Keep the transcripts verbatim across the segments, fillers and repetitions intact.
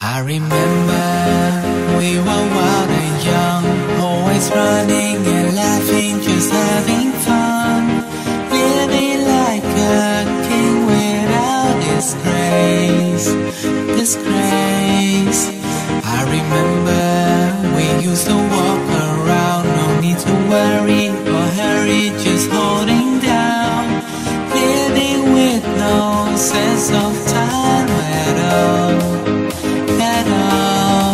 I remember we were wild and young, always running and laughing, just having fun, living like a king without disgrace, disgrace. I remember we used to walk around, no need to worry or hurry, just holding down, living with no sense of time at all, at all.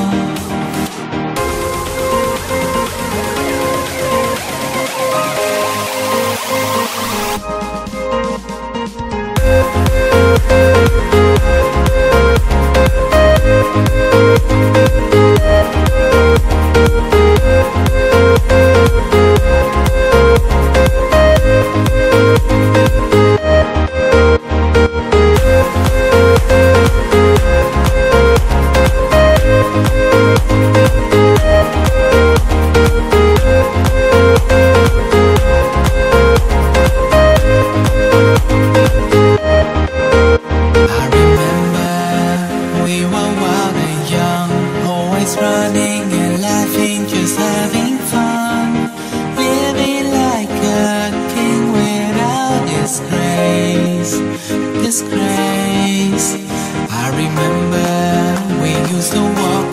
Running and laughing, just having fun, living like a king without disgrace, disgrace. I remember we used to walk